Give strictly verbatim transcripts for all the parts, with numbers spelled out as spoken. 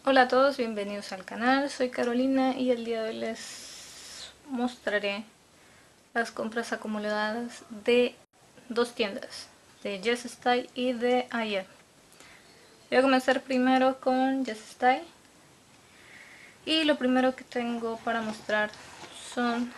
Hola a todos, bienvenidos al canal, soy Carolina y el día de hoy les mostraré las compras acumuladas de dos tiendas, de Yes Style y de ayer. Voy a comenzar primero con Yes Style y lo primero que tengo para mostrar son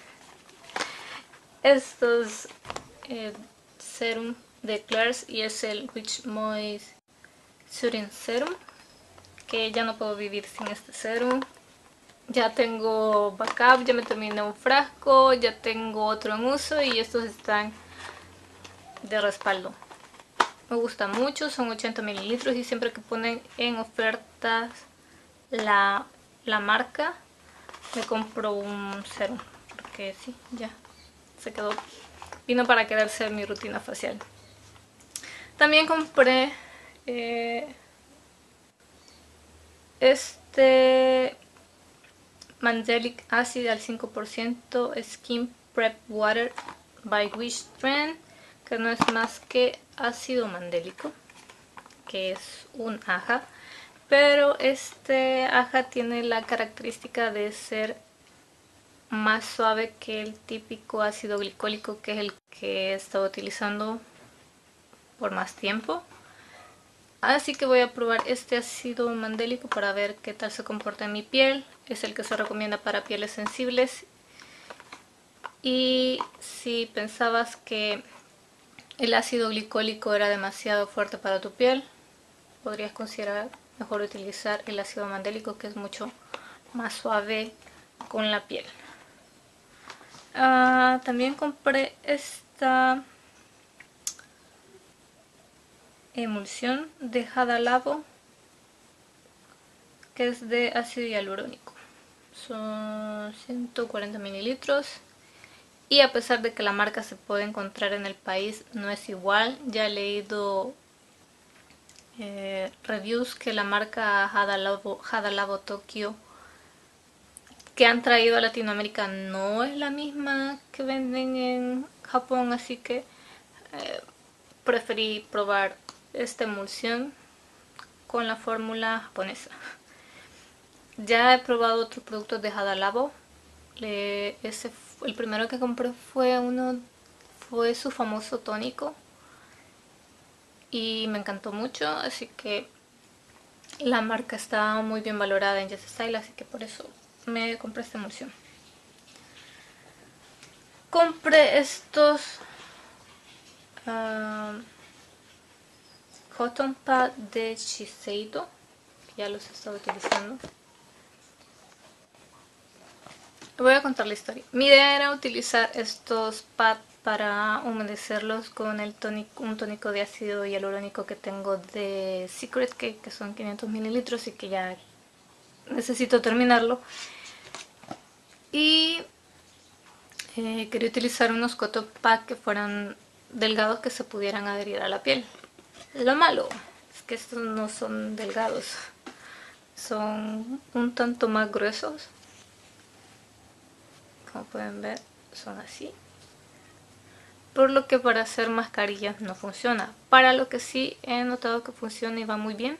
estos eh, serum de Claire's y es el Rich Moist Soothing Serum, que ya no puedo vivir sin este serum. Ya tengo backup, ya me terminé un frasco, ya tengo otro en uso y estos están de respaldo. Me gusta mucho, son ochenta mililitros y siempre que ponen en ofertas la, la marca me compro un serum, porque sí, ya se quedó, vino para quedarse en mi rutina facial. También compré eh, este Mandelic Acid al cinco por ciento Skin Prep Water by Wish Trend, que no es más que ácido mandélico, que es un aja, pero este aja tiene la característica de ser más suave que el típico ácido glicólico, que es el que he estado utilizando por más tiempo. Así que voy a probar este ácido mandélico para ver qué tal se comporta en mi piel. Es el que se recomienda para pieles sensibles. Y si pensabas que el ácido glicólico era demasiado fuerte para tu piel, podrías considerar mejor utilizar el ácido mandélico, que es mucho más suave con la piel. Ah, también compré esta emulsión de Hada Labo, que es de ácido hialurónico. Son ciento cuarenta mililitros y a pesar de que la marca se puede encontrar en el país, no es igual. Ya he leído eh, reviews que la marca Hada Labo, Hada Labo Tokyo que han traído a Latinoamérica no es la misma que venden en Japón, así que eh, preferí probar esta emulsión con la fórmula japonesa. Ya he probado otros productos de Hada Labo. Le, ese, el primero que compré fue uno, fue su famoso tónico y me encantó mucho, así que la marca está muy bien valorada en Yes Style, así que por eso me compré esta emulsión. Compré estos uh, cotton pad de Shiseido, que ya los he estado utilizando. Voy a contar la historia. Mi idea era utilizar estos pads para humedecerlos con el tónico, un tónico de ácido hialurónico que tengo de Secret Cake, que son quinientos mililitros y que ya necesito terminarlo. Y eh, quería utilizar unos cotton pads que fueran delgados, que se pudieran adherir a la piel. Lo malo es que estos no son delgados, son un tanto más gruesos. Como pueden ver, son así. Por lo que para hacer mascarillas no funciona. Para lo que sí he notado que funciona y va muy bien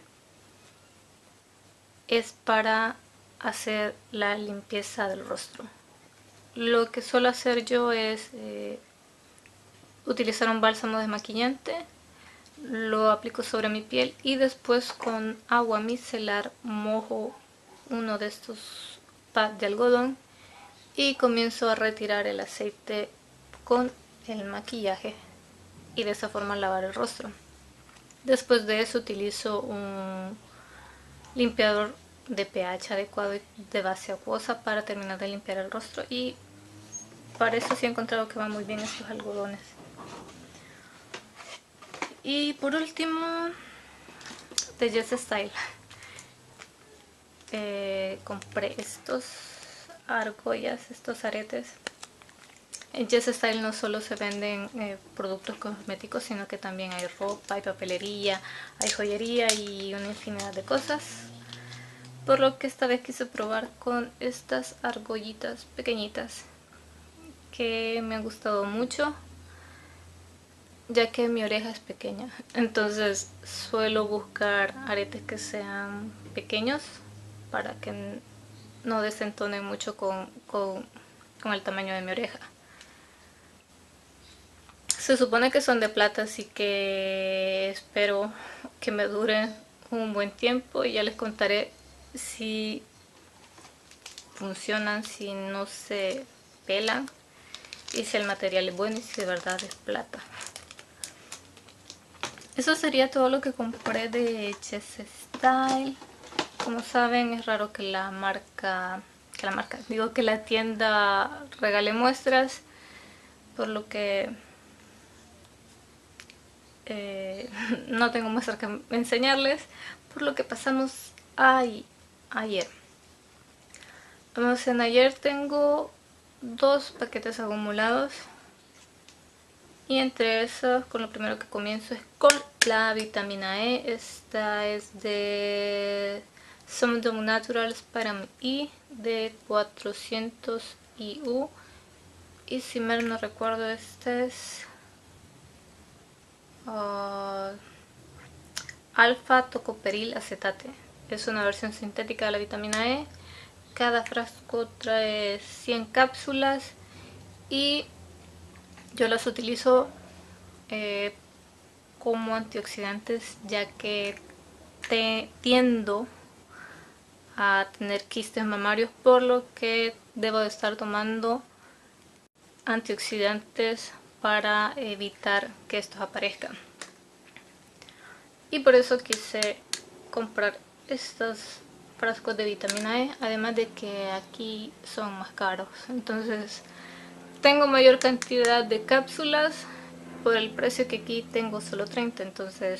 es para hacer la limpieza del rostro. Lo que suelo hacer yo es eh, utilizar un bálsamo desmaquillante, lo aplico sobre mi piel y después con agua micelar mojo uno de estos pads de algodón y comienzo a retirar el aceite con el maquillaje y de esa forma lavar el rostro. Después de eso utilizo un limpiador de pH adecuado y de base acuosa para terminar de limpiar el rostro, y para eso sí he encontrado que van muy bien estos algodones. Y por último, de Yes Style, eh, compré estos argollas, estos aretes. En Yes Style no solo se venden eh, productos cosméticos, sino que también hay ropa, hay papelería, hay joyería y una infinidad de cosas. Por lo que esta vez quise probar con estas argollitas pequeñitas que me han gustado mucho, ya que mi oreja es pequeña. Entonces suelo buscar aretes que sean pequeños para que no desentonen mucho con, con, con el tamaño de mi oreja. Se supone que son de plata, así que espero que me duren un buen tiempo y ya les contaré si funcionan, si no se pelan y si el material es bueno y si de verdad es plata. Eso sería todo lo que compré de Chess Style. Como saben, es raro que la marca, que la marca, digo que la tienda regale muestras, por lo que eh, no tengo muestras que enseñarles, por lo que pasamos a ayer. Vamos, en ayer tengo dos paquetes acumulados y entre esos, con lo primero que comienzo es con la vitamina E. Esta es de Somdom Naturals para mí I de cuatrocientos I U y si mal no recuerdo esta es uh, alfa tocoperil acetate. Es una versión sintética de la vitamina E. Cada frasco trae cien cápsulas y yo las utilizo eh, como antioxidantes, ya que te, tiendo a tener quistes mamarios, por lo que debo de estar tomando antioxidantes para evitar que estos aparezcan. Y por eso quise comprar estos frascos de vitamina E, además de que aquí son más caros. Entonces tengo mayor cantidad de cápsulas por el precio que aquí tengo solo treinta, entonces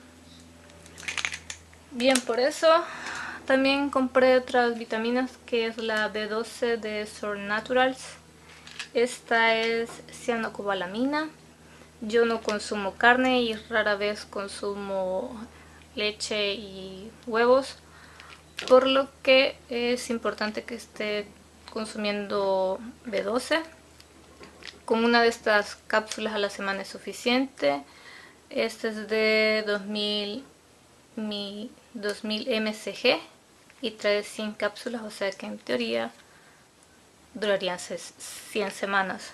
bien por eso. También compré otras vitaminas, que es la B doce de Source Naturals. Esta es cianocobalamina. Yo no consumo carne y rara vez consumo leche y huevos, por lo que es importante que esté consumiendo B doce. Con una de estas cápsulas a la semana es suficiente. Este es de dos mil mi dos mil M C G y trae cien cápsulas, o sea que en teoría durarían cien semanas.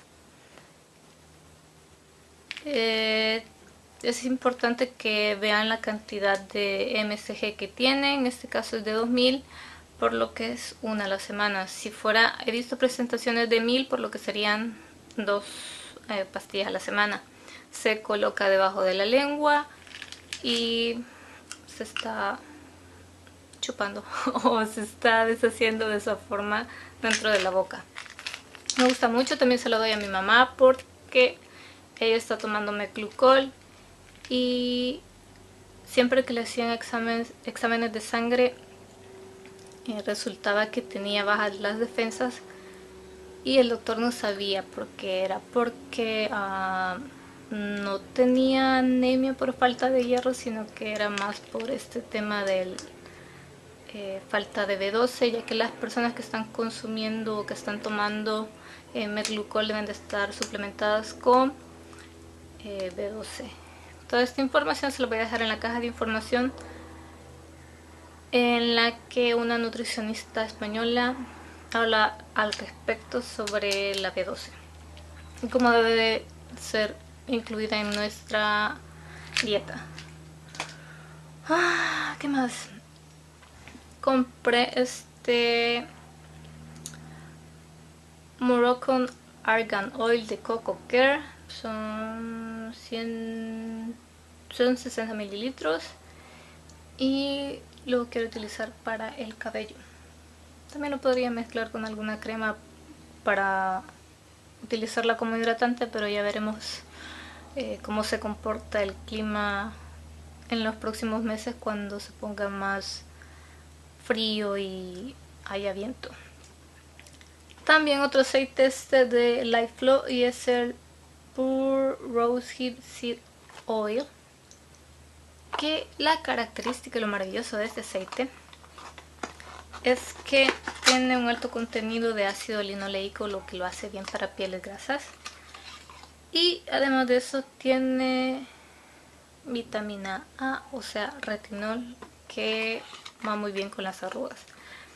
Eh, es importante que vean la cantidad de M C G que tiene, en este caso es de dos mil, por lo que es una a la semana. Si fuera, he visto presentaciones de mil, por lo que serían dos eh, pastillas a la semana. Se coloca debajo de la lengua y se está chupando o se está deshaciendo de esa forma dentro de la boca. Me gusta mucho, también se lo doy a mi mamá porque ella está tomando Meclucol y siempre que le hacían exámenes, exámenes de sangre eh, resultaba que tenía bajas las defensas y el doctor no sabía por qué era, porque uh, no tenía anemia por falta de hierro, sino que era más por este tema del eh, falta de B doce, ya que las personas que están consumiendo o que están tomando eh, Meclucol deben de estar suplementadas con eh, B doce. Toda esta información se la voy a dejar en la caja de información, en la que una nutricionista española habla al respecto sobre la B doce y cómo debe de ser incluida en nuestra dieta. Ah, ¿qué más? Compré este Moroccan Argan Oil de Coco Care. Son cien, son sesenta mililitros y lo quiero utilizar para el cabello. También lo podría mezclar con alguna crema para utilizarla como hidratante, pero ya veremos eh, cómo se comporta el clima en los próximos meses cuando se ponga más frío y haya viento. También otro aceite este de LifeFlow y es el Pure Rosehip Seed Oil, que la característica y lo maravilloso de este aceite es que tiene un alto contenido de ácido linoleico, lo que lo hace bien para pieles grasas, y además de eso tiene vitamina A, o sea retinol, que va muy bien con las arrugas.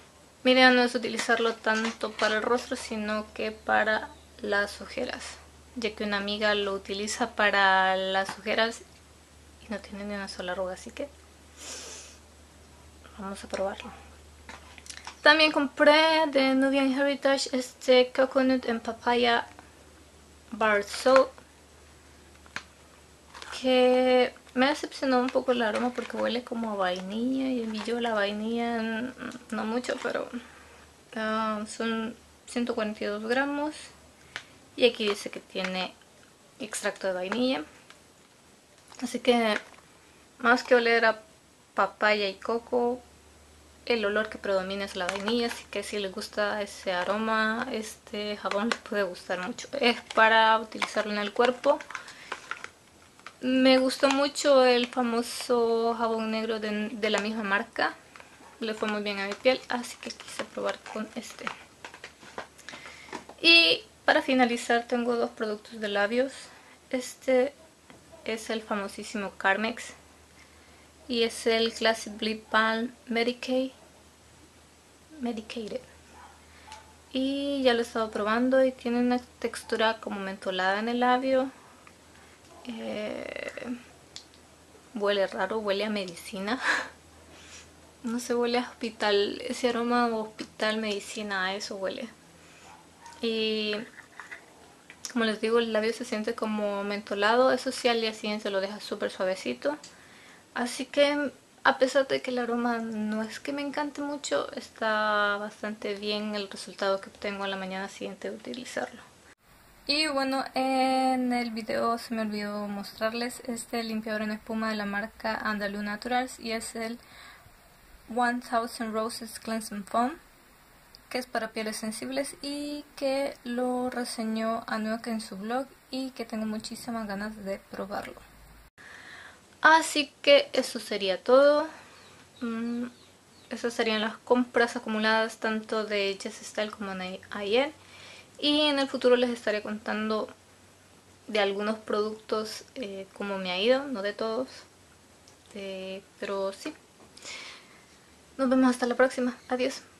Mi idea no es utilizarlo tanto para el rostro, sino que para las ojeras, ya que una amiga lo utiliza para las ojeras y no tiene ni una sola arruga, así que vamos a probarlo. También compré de Nubian Heritage este Coconut and Papaya Bar Soap, que me decepcionó un poco el aroma porque huele como a vainilla, y a mí yo la vainilla no mucho, pero uh, son ciento cuarenta y dos gramos y aquí dice que tiene extracto de vainilla, así que más que oler a papaya y coco, el olor que predomina es la vainilla, así que si les gusta ese aroma, este jabón les puede gustar mucho. Es para utilizarlo en el cuerpo. Me gustó mucho el famoso jabón negro de, de la misma marca, le fue muy bien a mi piel, así que quise probar con este. Y para finalizar tengo dos productos de labios. Este es el famosísimo Carmex y es el Classic Lip Balm Medicaid. Medicated. Y ya lo he estado probando y tiene una textura como mentolada en el labio. Eh, huele raro, huele a medicina. No sé, huele a hospital, ese aroma de hospital, medicina, a eso huele. Y como les digo, el labio se siente como mentolado. Eso sí, al día siguiente lo deja súper suavecito. Así que a pesar de que el aroma no es que me encante mucho, está bastante bien el resultado que obtengo a la mañana siguiente de utilizarlo. Y bueno, en el video se me olvidó mostrarles este limpiador en espuma de la marca Andalou Naturals y es el one thousand Roses Cleansing Foam, que es para pieles sensibles y que lo reseñó Anuka en su blog y que tengo muchísimas ganas de probarlo. Así que eso sería todo. Mm, esas serían las compras acumuladas tanto de Just Style como de ayer. Y en el futuro les estaré contando de algunos productos eh, cómo me ha ido, no de todos. Eh, pero sí. Nos vemos hasta la próxima. Adiós.